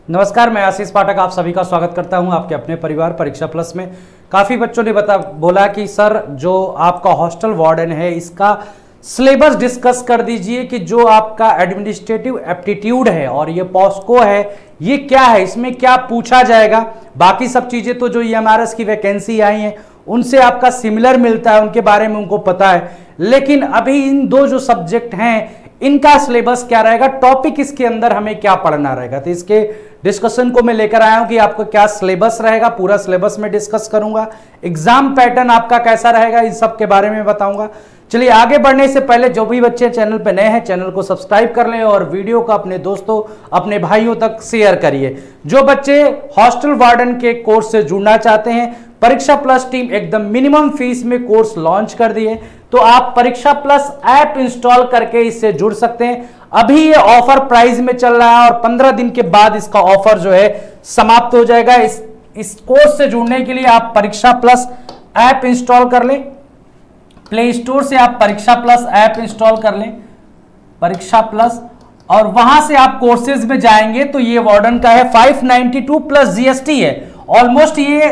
नमस्कार, मैं आशीष पाठक आप सभी का स्वागत करता हूं आपके अपने परिवार परीक्षा प्लस में। काफ़ी बच्चों ने बोला कि सर जो आपका हॉस्टल वार्डन है इसका सिलेबस डिस्कस कर दीजिए कि जो आपका एडमिनिस्ट्रेटिव एप्टीट्यूड है और ये पॉस्को है ये क्या है, इसमें क्या पूछा जाएगा। बाकी सब चीज़ें तो जो ईएमआरएस की वैकेंसी आई हैं उनसे आपका सिमिलर मिलता है, उनके बारे में उनको पता है, लेकिन अभी इन दो जो सब्जेक्ट हैं इनका सिलेबस क्या रहेगा, टॉपिक इसके अंदर हमें क्या पढ़ना रहेगा। तो इसके डिस्कशन को मैं लेकर आया हूं कि आपको क्या सिलेबस रहेगा, पूरा सिलेबस में डिस्कस करूंगा। एग्जाम पैटर्न आपका कैसा रहेगा इन सब के बारे में बताऊंगा। चलिए आगे बढ़ने से पहले जो भी बच्चे चैनल पे नए हैं चैनल को सब्सक्राइब कर लें और वीडियो को अपने दोस्तों अपने भाइयों तक शेयर करिए। जो बच्चे हॉस्टल वार्डन के कोर्स से जुड़ना चाहते हैं, परीक्षा प्लस टीम एकदम मिनिमम फीस में कोर्स लॉन्च कर दिए, तो आप परीक्षा प्लस ऐप इंस्टॉल करके इससे जुड़ सकते हैं। अभी ये ऑफर प्राइस में चल रहा है और 15 दिन के बाद इसका ऑफर जो है समाप्त हो जाएगा। इस कोर्स से जुड़ने के लिए आप परीक्षा प्लस ऐप इंस्टॉल कर लें, प्ले स्टोर से आप परीक्षा प्लस ऐप इंस्टॉल कर लें, परीक्षा प्लस, और वहां से आप कोर्सेज में जाएंगे तो ये वार्डन का है 592 प्लस जीएसटी है, ऑलमोस्ट ये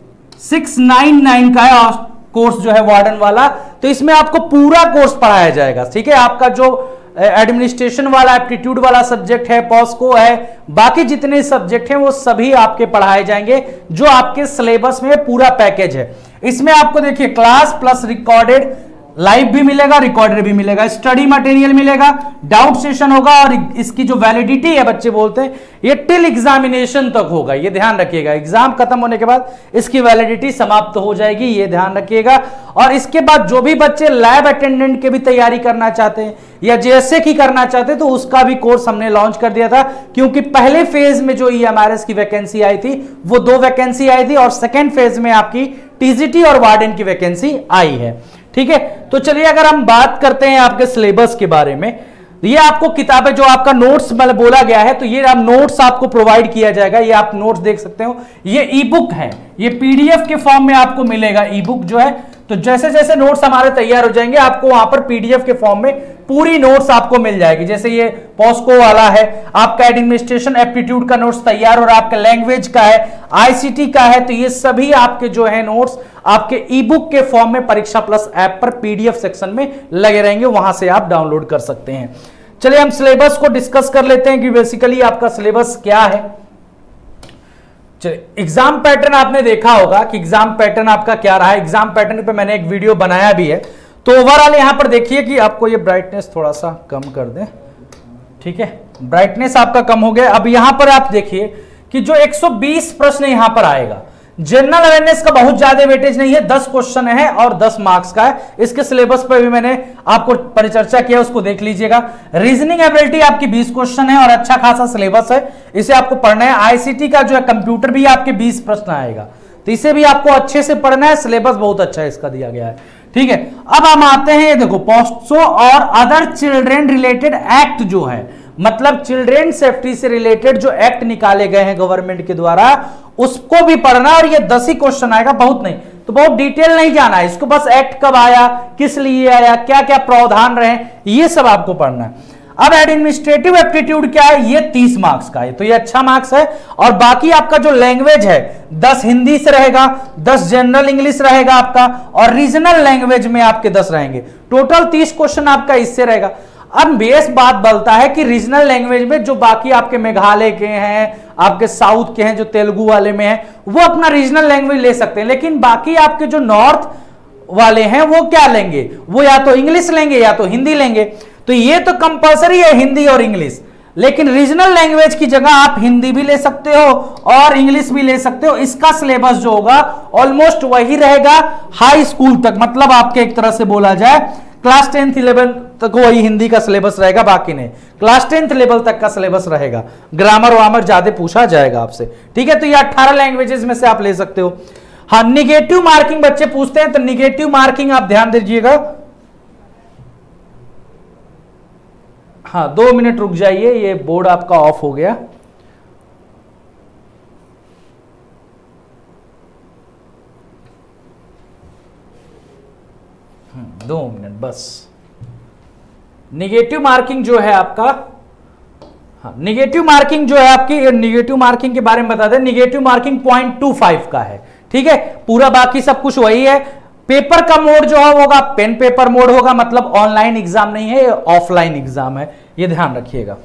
699 का है कोर्स जो है वार्डन वाला। तो इसमें आपको पूरा कोर्स पढ़ाया जाएगा, ठीक है। आपका जो एडमिनिस्ट्रेशन वाला एप्टीट्यूड वाला सब्जेक्ट है, पॉस्को है, बाकी जितने सब्जेक्ट हैं वो सभी आपके पढ़ाए जाएंगे जो आपके सिलेबस में पूरा पैकेज है। इसमें आपको देखिए क्लास प्लस रिकॉर्डेड लाइव भी मिलेगा, रिकॉर्डेड भी मिलेगा, स्टडी मटेरियल मिलेगा, डाउट सेशन होगा और इसकी जो वैलिडिटी है बच्चे बोलते हैं ये टिल एग्जामिनेशन तक होगा, ये ध्यान रखिएगा। एग्जाम खत्म होने के बाद इसकी वैलिडिटी समाप्त हो जाएगी, ये ध्यान रखिएगा। और इसके बाद जो भी बच्चे लैब अटेंडेंट के भी तैयारी करना चाहते हैं या जेएसए की करना चाहते हैं तो उसका भी कोर्स हमने लॉन्च कर दिया था, क्योंकि पहले फेज में जो ईएमआरएस की वैकेंसी आई थी वो 2 वैकेंसी आई थी और सेकेंड फेज में आपकी टीजीटी और वार्डन की वैकेंसी आई है, ठीक है। तो चलिए अगर हम बात करते हैं आपके सिलेबस के बारे में, ये आपको किताबें जो आपका नोट्स मतलब बोला गया है तो ये आप नोट्स आपको प्रोवाइड किया जाएगा, ये आप नोट्स देख सकते हो। ये ई बुक है, ये पीडीएफ के फॉर्म में आपको मिलेगा ई बुक जो है। तो जैसे जैसे नोट्स हमारे तैयार हो जाएंगे आपको वहां पर पीडीएफ के फॉर्म में पूरी नोट्स आपको मिल जाएगी। जैसे ये पॉस्को वाला है, आपका एडमिनिस्ट्रेशन एप्टीट्यूड का नोट्स तैयार और आपका लैंग्वेज का है, आईसीटी का है, तो ये सभी आपके जो है नोट्स आपके ई बुक के फॉर्म में परीक्षा प्लस ऐप पर पीडीएफ सेक्शन में लगे रहेंगे, वहां से आप डाउनलोड कर सकते हैं। चलिए हम सिलेबस को डिस्कस कर लेते हैं कि बेसिकली आपका सिलेबस क्या है। चलिए एग्जाम पैटर्न आपने देखा होगा कि एग्जाम पैटर्न आपका क्या रहा है। एग्जाम पैटर्न पे मैंने एक वीडियो बनाया भी है, तो ओवरऑल यहां पर देखिए कि आपको ये ब्राइटनेस थोड़ा सा कम कर दें, ठीक है, ब्राइटनेस आपका कम हो गया। अब यहां पर आप देखिए कि जो 120 प्रश्न यहां पर आएगा, जनरल अवेयरनेस का बहुत ज्यादा वेटेज नहीं है, 10 क्वेश्चन है और 10 मार्क्स का है। इसके सिलेबस पर भी मैंने आपको परिचर्चा किया, उसको देख लीजिएगा। रीजनिंग एबिलिटी आपकी 20 क्वेश्चन है और अच्छा खासा सिलेबस है, इसे आपको पढ़ना है। आईसीटी का जो है कंप्यूटर भी आपके 20 प्रश्न आएगा, तो इसे भी आपको अच्छे से पढ़ना है, सिलेबस बहुत अच्छा है इसका दिया गया है, ठीक है। अब हम आते हैं, ये देखो पॉस्को और अदर चिल्ड्रेन रिलेटेड एक्ट जो है, मतलब चिल्ड्रेन सेफ्टी से रिलेटेड जो एक्ट निकाले गए हैं गवर्नमेंट के द्वारा उसको भी पढ़ना, और ये 10 ही क्वेश्चन आएगा, बहुत नहीं, तो बहुत डिटेल नहीं जाना है इसको, बस एक्ट कब आया, किस लिए आया, क्या क्या प्रावधान रहे, ये सब आपको पढ़ना है। अब एडमिनिस्ट्रेटिव एप्टीट्यूड क्या है, ये 30 मार्क्स का है, तो ये अच्छा मार्क्स है। और बाकी आपका जो लैंग्वेज है 10 हिंदी से रहेगा, 10 जनरल इंग्लिश रहेगा आपका, और रीजनल लैंग्वेज में आपके 10 रहेंगे। टोटल 30 क्वेश्चन आपका इससे रहेगा। अब बेस बात बोलता है कि रीजनल लैंग्वेज में जो बाकी आपके मेघालय के हैं, आपके साउथ के हैं, जो तेलुगु वाले में है, वो अपना रीजनल लैंग्वेज ले सकते हैं, लेकिन बाकी आपके जो नॉर्थ वाले हैं वो क्या लेंगे, वो या तो इंग्लिश लेंगे या तो हिंदी लेंगे। तो ये तो कंपलसरी है हिंदी और इंग्लिश, लेकिन रीजनल लैंग्वेज की जगह आप हिंदी भी ले सकते हो और इंग्लिश भी ले सकते हो। इसका सिलेबस जो होगा ऑलमोस्ट वही रहेगा हाई स्कूल तक, मतलब आपके एक तरह से बोला जाए क्लास 10th 11th तक वही हिंदी का सिलेबस रहेगा, बाकी नहीं, क्लास 10th लेवल तक का सिलेबस रहेगा। ग्रामर वामर ज्यादा पूछा जाएगा आपसे, ठीक है। तो ये 18 लैंग्वेजेस में से आप ले सकते हो। हाँ, निगेटिव मार्किंग बच्चे पूछते हैं, तो निगेटिव मार्किंग आप ध्यान दीजिएगा। हाँ 2 मिनट रुक जाइए, ये बोर्ड आपका ऑफ हो गया। 2 मिनट बस। निगेटिव मार्किंग जो है आपका, हाँ, निगेटिव मार्किंग जो है आपकी, निगेटिव मार्किंग के बारे में बता दें, निगेटिव मार्किंग 0.25 का है, ठीक है। पूरा बाकी सब कुछ वही है। पेपर का मोड जो है होगा पेन पेपर मोड होगा, मतलब ऑनलाइन एग्जाम नहीं है, ऑफलाइन एग्जाम है, ये ध्यान रखिएगा।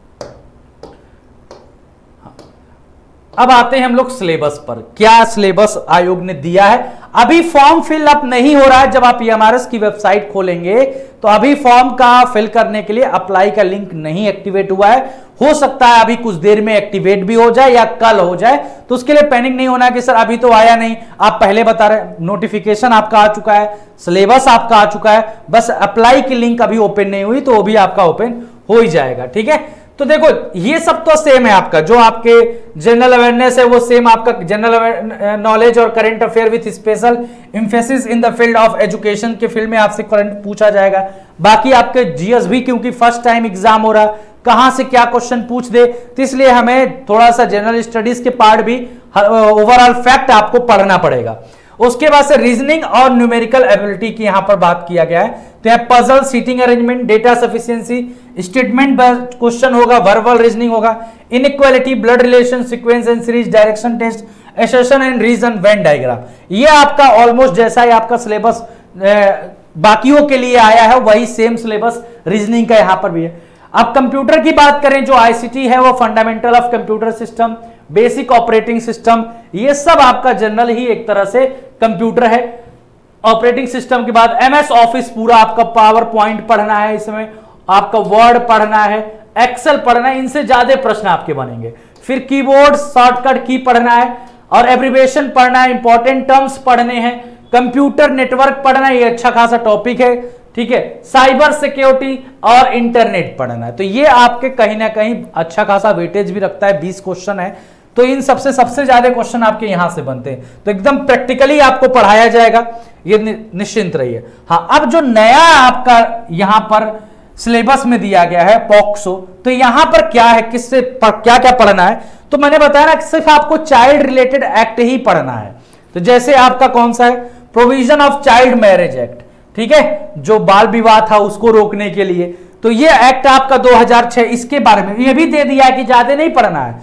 अब आते हैं हम लोग सिलेबस पर। क्या सिलेबस आयोग ने दिया है? अभी फॉर्म फिल अप नहीं हो रहा है। जब आप ईएमआरएस की वेबसाइट खोलेंगे तो अभी फॉर्म का फिल करने के लिए अप्लाई का लिंक नहीं एक्टिवेट हुआ है। हो सकता है अभी कुछ देर में एक्टिवेट भी हो जाए या कल हो जाए, तो उसके लिए पैनिक नहीं होना कि सर अभी तो आया नहीं। आप पहले बता रहे, नोटिफिकेशन आपका आ चुका है, सिलेबस आपका आ चुका है, बस अप्लाई की लिंक अभी ओपन नहीं हुई, तो वो भी आपका ओपन हो ही जाएगा, ठीक है। तो देखो ये सब तो सेम है आपका, जो आपके जनरल अवेयरनेस है वो सेम आपका जनरल नॉलेज और current affair with special emphasis in the field of education के फील्ड में आपसे करंट पूछा जाएगा। बाकी आपके जीएस भी, क्योंकि फर्स्ट टाइम एग्जाम हो रहा, कहां से क्या क्वेश्चन पूछ दे, तो इसलिए हमें थोड़ा सा जनरल स्टडीज के पार्ट भी, ओवरऑल फैक्ट आपको पढ़ना पड़ेगा। उसके बाद से रीजनिंग और न्यूमेरिकल एबिलिटी की यहां पर बात किया गया है। तो यह puzzle, seating arrangement, data sufficiency, statement question होगा, वर्बल रीजनिंग होगा, inequality, blood relation, sequence and series, direction test, assertion and reason, Venn diagram. ये आपका ऑलमोस्ट जैसा ही आपका सिलेबस बाकियों के लिए आया है, वही सेम सिलेबस रीजनिंग का यहां पर भी है। अब कंप्यूटर की बात करें, जो आईसीटी है वो fundamental of computer system, basic operating system, ये सब आपका जनरल ही एक तरह से कंप्यूटर है। ऑपरेटिंग सिस्टम के बाद एमएस ऑफिस पूरा आपका, पावर पॉइंट पढ़ना है, इसमें आपका वर्ड पढ़ना है, एक्सेल पढ़ना है, इनसे ज्यादा प्रश्न आपके बनेंगे। फिर कीबोर्ड शॉर्टकट की पढ़ना है और एब्रिविएशन पढ़ना है, इंपॉर्टेंट टर्म्स पढ़ने हैं, कंप्यूटर नेटवर्क पढ़ना है, ये अच्छा खासा टॉपिक है, ठीक है। साइबर सिक्योरिटी और इंटरनेट पढ़ना है। तो ये आपके कहीं ना कहीं अच्छा खासा वेटेज भी रखता है, 20 क्वेश्चन है, तो इन सबसे ज्यादा क्वेश्चन आपके यहां से बनते हैं, तो एकदम प्रैक्टिकली आपको पढ़ाया जाएगा, ये निश्चिंत रहिए। हाँ, अब जो नया आपका यहां पर सिलेबस में दिया गया है पॉक्सो, तो यहां पर क्या है, किससे क्या क्या पढ़ना है, तो मैंने बताया ना, सिर्फ आपको चाइल्ड रिलेटेड एक्ट ही पढ़ना है। तो जैसे आपका कौन सा है, provision of child marriage act, ठीक है, जो बाल विवाह था उसको रोकने के लिए, तो ये एक्ट आपका 2006, इसके बारे में ये भी दे दिया है कि ज्यादा नहीं पढ़ना है।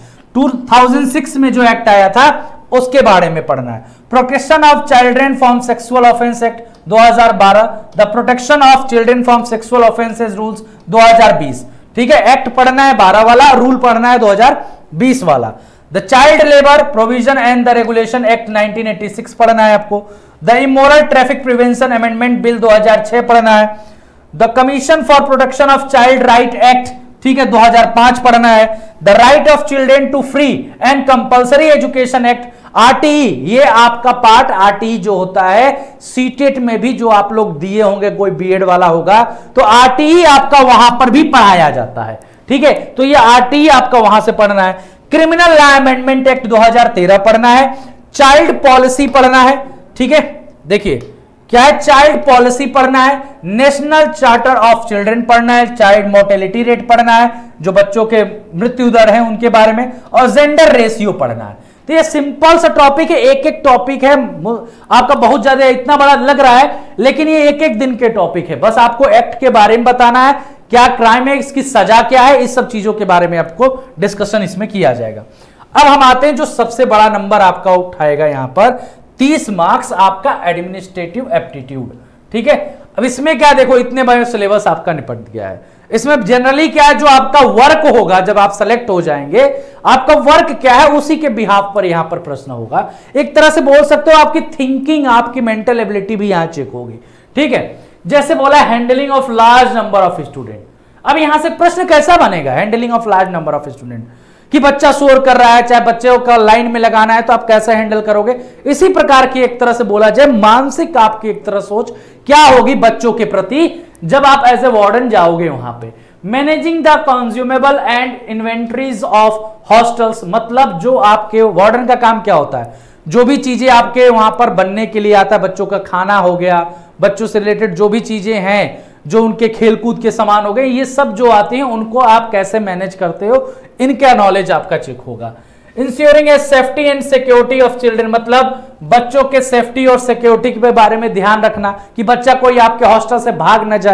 2006 में जो एक्ट आया था उसके बारे में पढ़ना है। Protection of children from sexual offence act 2012, the protection of children from sexual offences rules 2020, ठीक है, एक्ट पढ़ना है 12 वाला, रूल पढ़ना है 2020 वाला। The child labour provision and the regulation act 1986 पढ़ना है आपको। The immoral traffic prevention amendment bill 2006 पढ़ना है। The commission for protection of child right act, ठीक है, 2005 पढ़ना है। The right of children to free and compulsory education act, RTE, ये आपका पार्ट आरटीई जो होता है, सीटेट में भी जो आप लोग दिए होंगे, कोई बीएड वाला होगा, तो आरटीई आपका वहां पर भी पढ़ाया जाता है, ठीक है, तो ये आरटीई आपका वहां से पढ़ना है। क्रिमिनल लॉ अमेंडमेंट एक्ट 2013 पढ़ना है। चाइल्ड पॉलिसी पढ़ना है, ठीक है, देखिए क्या है, चाइल्ड पॉलिसी पढ़ना है, नेशनल चार्टर ऑफ चिल्ड्रन पढ़ना है, चाइल्ड मोर्टेलिटी रेट पढ़ना है, जो बच्चों के मृत्यु दर है उनके बारे में, और जेंडर रेशियो पढ़ना है। तो ये सिंपल सा टॉपिक है, एक एक टॉपिक है, आपका बहुत ज्यादा इतना बड़ा लग रहा है, लेकिन ये एक एक दिन के टॉपिक है। बस आपको एक्ट के बारे में बताना है, क्या क्राइम है, इसकी सजा क्या है, इस सब चीजों के बारे में आपको डिस्कशन इसमें किया जाएगा। अब हम आते हैं जो सबसे बड़ा नंबर आपका उठाएगा यहां पर 30 मार्क्स, आपका एडमिनिस्ट्रेटिव एप्टीट्यूड, ठीक है। अब इसमें क्या, देखो इतने बड़े सिलेबस आपका निपट गया है। इसमें जनरली क्या है, जो आपका वर्क होगा जब आप सेलेक्ट हो जाएंगे, आपका वर्क क्या है उसी के बिहाफ पर यहां पर प्रश्न होगा। एक तरह से बोल सकते हो आपकी थिंकिंग, आपकी मेंटल एबिलिटी भी यहां चेक होगी, ठीक है। जैसे बोला handling of large number of student, अब यहां से प्रश्न कैसा बनेगा, handling of large number of student, कि बच्चा शोर कर रहा है, चाहे बच्चे को लाइन में लगाना है, तो आप कैसे हैंडल करोगे। इसी प्रकार की एक तरह से बोला जाए, मानसिक आपकी एक तरह सोच क्या होगी बच्चों के प्रति जब आप एज ए वार्डन जाओगे वहां पे। Managing the consumable and inventories of hostels, मतलब जो आपके वार्डन का काम क्या होता है, जो भी चीजें आपके वहां पर बनने के लिए आता है, बच्चों का खाना हो गया, बच्चों से रिलेटेड जो भी चीजें हैं, जो उनके खेलकूद के सामान हो गए, ये सब जो आते हैं उनको आप कैसे मैनेज करते हो, इनका नॉलेज आपका चेक होगा। Ensuring a safety and security of children, मतलब बच्चों के सेफ्टी और सिक्योरिटी के बारे में ध्यान रखना कि बच्चा कोई आपके हॉस्टल से भाग न जाए,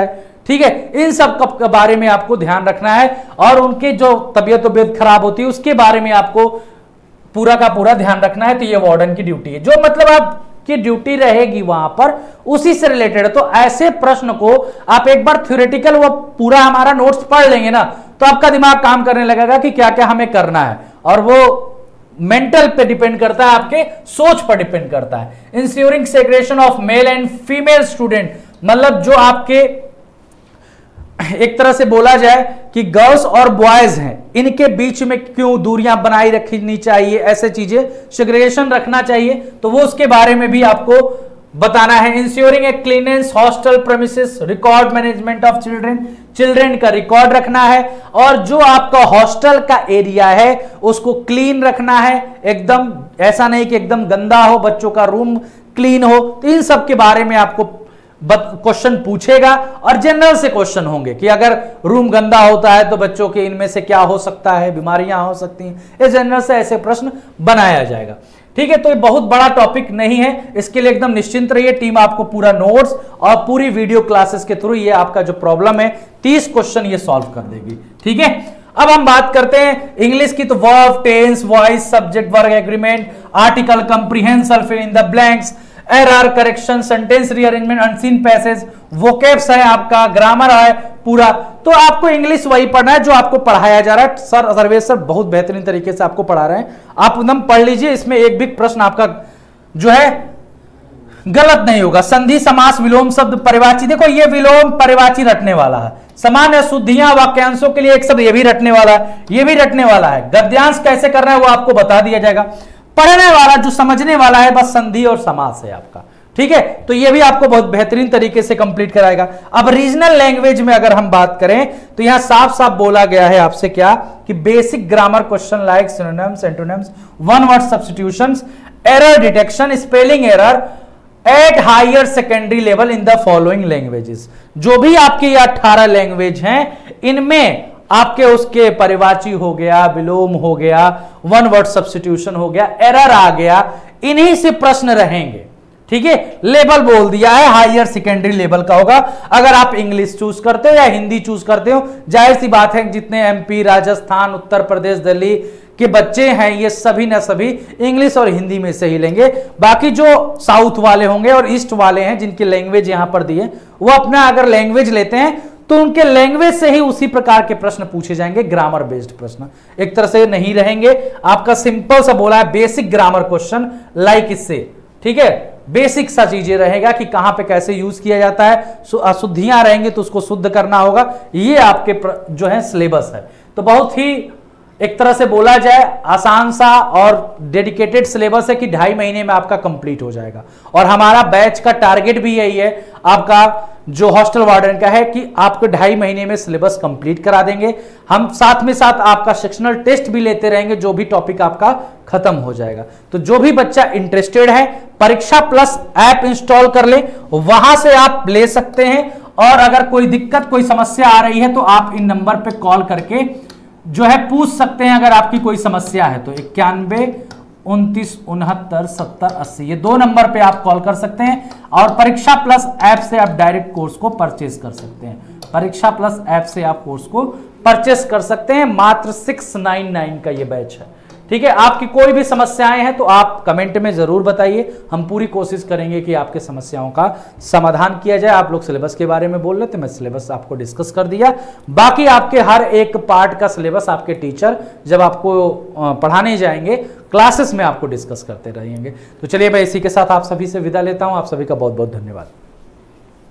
ठीक है, इन सब के बारे में आपको ध्यान रखना है और उनके जो तबीयत खराब होती है उसके बारे में आपको पूरा का पूरा ध्यान रखना है। तो ये वार्डन की ड्यूटी है, जो मतलब आपकी ड्यूटी रहेगी वहां पर उसी से रिलेटेड है। तो ऐसे प्रश्न को आप एक बार थ्योरेटिकल वो पूरा हमारा नोट्स पढ़ लेंगे ना, तो आपका दिमाग काम करने लगेगा कि क्या क्या हमें करना है, और वो मेंटल पे डिपेंड करता है, आपके सोच पर डिपेंड करता है। Ensuring segregation of male and female student, मतलब जो आपके एक तरह से बोला जाए कि गर्ल्स और बॉयज हैं, इनके बीच में क्यों दूरियां बनाई रखनी चाहिए, ऐसे चीजें सेग्रीगेशन रखना चाहिए, तो वो उसके बारे में भी आपको बताना है। Ensuring a cleanliness hostel premises, record management of children का रिकॉर्ड रखना है, और जो आपका हॉस्टल का एरिया है उसको क्लीन रखना है, एकदम ऐसा नहीं कि एकदम गंदा हो, बच्चों का रूम क्लीन हो। तो इन सब के बारे में आपको क्वेश्चन पूछेगा, और जनरल से क्वेश्चन होंगे कि अगर रूम गंदा होता है तो बच्चों के इनमें से क्या हो सकता है, बीमारियां हो सकती हैं, ये जनरल से ऐसे प्रश्न बनाया जाएगा। ठीक है, तो ये बहुत बड़ा टॉपिक नहीं है, इसके लिए एकदम निश्चिंत रहिए। टीम आपको पूरा नोट्स और पूरी वीडियो क्लासेस के थ्रू ये आपका जो प्रॉब्लम है 30 क्वेश्चन ये सॉल्व कर देगी। ठीक है, अब हम बात करते हैं इंग्लिश की। तो verb, tense, voice, subject, verb, agreement, article, comprehension, fill in the blanks, error correction, sentence rearrangement, unseen passage, vocabs है आपका, ग्रामर है पूरा। तो आपको इंग्लिश वही पढ़ना है जो आपको पढ़ाया जा रहा है। सर सर्वेश सर बहुत बेहतरीन तरीके से आपको पढ़ा रहे हैं, आप एकदम पढ़ लीजिए। इसमें एक भी प्रश्न आपका जो है गलत नहीं होगा। संधि, समास, विलोम शब्द, परिवाची, देखो ये विलोम परिवाची रटने वाला है। सामान्य शुद्धियां, वाक्यांशों के लिए एक शब्द ये भी रटने वाला है, ये भी रटने वाला है। गद्यांश कैसे करना है वो आपको बता दिया जाएगा। पढ़ने वाला जो समझने वाला है बस संधि और समास है आपका। ठीक है, तो ये भी आपको बहुत बेहतरीन तरीके से कंप्लीट कराएगा। अब रीजनल लैंग्वेज में अगर हम बात करें तो यहां साफ साफ बोला गया है आपसे क्या कि basic grammar question like synonyms, antonyms, one word substitutions, error detection, spelling error at higher secondary level in the following languages. जो भी आपके ये 18 लैंग्वेज हैं इनमें आपके उसके परिवाची हो गया, विलोम हो गया, वन वर्ड सब्स्टिट्यूशन हो गया, एरर आ गया, इन्हीं से प्रश्न रहेंगे। ठीक है, लेवल बोल दिया है हायर सेकेंडरी लेवल का होगा। अगर आप इंग्लिश चूज करते हो या हिंदी चूज करते हो, जाहिर सी बात है जितने एमपी, राजस्थान, उत्तर प्रदेश, दिल्ली के बच्चे हैं ये सभी न सभी इंग्लिश और हिंदी में से ही लेंगे। बाकी जो साउथ वाले होंगे और ईस्ट वाले हैं जिनकी लैंग्वेज यहां पर दी है वो अपना अगर लैंग्वेज लेते हैं तो उनके लैंग्वेज से ही उसी प्रकार के प्रश्न पूछे जाएंगे, ग्रामर बेस्ड प्रश्न एक तरह से नहीं रहेंगे। आपका सिंपल सा बोला है बेसिक ग्रामर क्वेश्चन लाइक इससे। ठीक है, बेसिक सा चीजें रहेगा कि कहां पे कैसे यूज किया जाता है, अशुद्धियां रहेंगी तो उसको शुद्ध करना होगा। ये आपके जो है सिलेबस है। तो बहुत ही एक तरह से बोला जाए आसान सा और डेडिकेटेड सिलेबस है कि 2.5 महीने में आपका कंप्लीट हो जाएगा। और हमारा बैच का टारगेट भी यही है आपका जो हॉस्टल वार्डन का है कि आपको 2.5 महीने में सिलेबस कंप्लीट करा देंगे। हम साथ में साथ आपका सेक्शनल टेस्ट भी लेते रहेंगे जो भी टॉपिक आपका खत्म हो जाएगा। तो जो भी बच्चा इंटरेस्टेड है परीक्षा प्लस ऐप इंस्टॉल कर ले, वहां से आप ले सकते हैं। और अगर कोई दिक्कत कोई समस्या आ रही है तो आप इन नंबर पे कॉल करके जो है पूछ सकते हैं। अगर आपकी कोई समस्या है तो 91 29 69 70 80 ये 2 नंबर पे आप कॉल कर सकते हैं। और परीक्षा प्लस ऐप से आप डायरेक्ट कोर्स को परचेज कर सकते हैं। परीक्षा प्लस ऐप से आप कोर्स को परचेज कर सकते हैं। मात्र 699 का ये बैच है। ठीक है, आपकी कोई भी समस्याएं हैं तो आप कमेंट में जरूर बताइए, हम पूरी कोशिश करेंगे कि आपके समस्याओं का समाधान किया जाए। आप लोग सिलेबस के बारे में बोल रहे थे, मैं सिलेबस आपको डिस्कस कर दिया। बाकी आपके हर एक पार्ट का सिलेबस आपके टीचर जब आपको पढ़ाने जाएंगे क्लासेस में आपको डिस्कस करते रहेंगे। तो चलिए मैं इसी के साथ आप सभी से विदा लेता हूं। आप सभी का बहुत बहुत धन्यवाद।